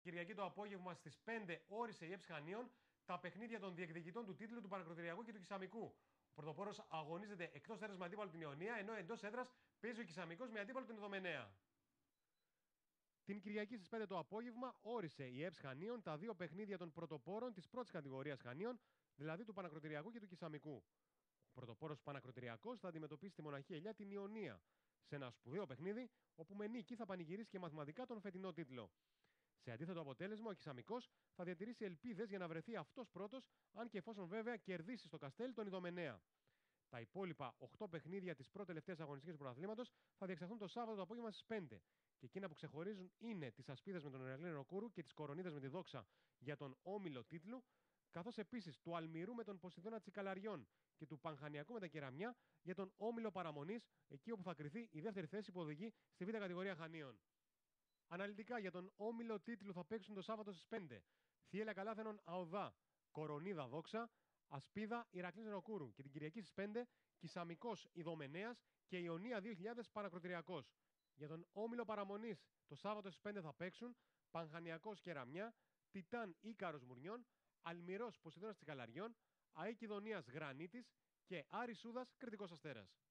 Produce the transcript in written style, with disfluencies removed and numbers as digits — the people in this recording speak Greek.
Κυριακή το απόγευμα στις 5 όρισε η ΕΠΣ Χανίων τα παιχνίδια των διεκδικητών του τίτλου του Πανακροτηριακού και του Κισαμικού. Ο πρωτοπόρος αγωνίζεται εκτός έδρας με αντίπαλο την Ιωνία, ενώ εντός έδρας παίζει ο Κισαμικός με αντίπαλο τον Ιδωμενέα. Την Κυριακή στις 5 το απόγευμα όρισε η ΕΠΣ Χανίων τα δύο παιχνίδια των πρωτοπόρων της πρώτης κατηγορίας Χανίων, δηλαδή του Πανακροτηριακού και του Κισαμικού. Ο πρωτοπόρος Πανακροτηριακός θα αντιμετωπίσει τη μοναχή ελιά την Ιωνία, σε ένα σπουδαίο παιχνίδι, όπου με νίκη θα πανηγυρίσει και μαθηματικά τον φετινό τίτλο. Σε αντίθετο αποτέλεσμα, ο Κισαμικός θα διατηρήσει ελπίδες για να βρεθεί αυτός πρώτος, αν και εφόσον βέβαια κερδίσει στο Καστέλ τον Ιδωμενέα. Τα υπόλοιπα 8 παιχνίδια της πρώτη-τελευταίας αγωνιστικής του πρωταθλήματος θα διεξαχθούν το Σάββατο το απόγευμα στις 5. Και εκείνα που ξεχωρίζουν είναι τις ασπίδες με τον Ηρακλή Νεροκούρου και τις κορονίδες με τη Δόξα για τον όμιλο τίτλου, καθώς επίσης του Αλμυρού με τον Ποσειδώνα Τσικαλαριών και του Πανχανιακού με τα Κεραμιά για τον όμιλο παραμονής, εκεί όπου θα κριθεί η δεύτερη θέση που οδηγεί στη β' κατηγορία Χανίων. Αναλυτικά για τον όμιλο τίτλου θα παίξουν το Σάββατο στις 5. Θιέλα Καλάθενον Αοδά, Κορονίδα Δόξα, Ασπίδα Ηρακλής Νεροκούρου και την Κυριακή στις 5 Κισαμικός Ιδωμενέας και Ιωνία 2000 Πανακροτηριακός. Για τον όμιλο παραμονής το Σάββατο στις 5 θα παίξουν Πανχανιακός Κεραμιά, Τιτάν Ίκαρος Μουρνιών, Αλμυρός Ποσειδώνας Τσικαλαριών, ΑΕΚ Ιδονίας Γρανίτης και Άρης Σούδας Κρητικός Αστέρας.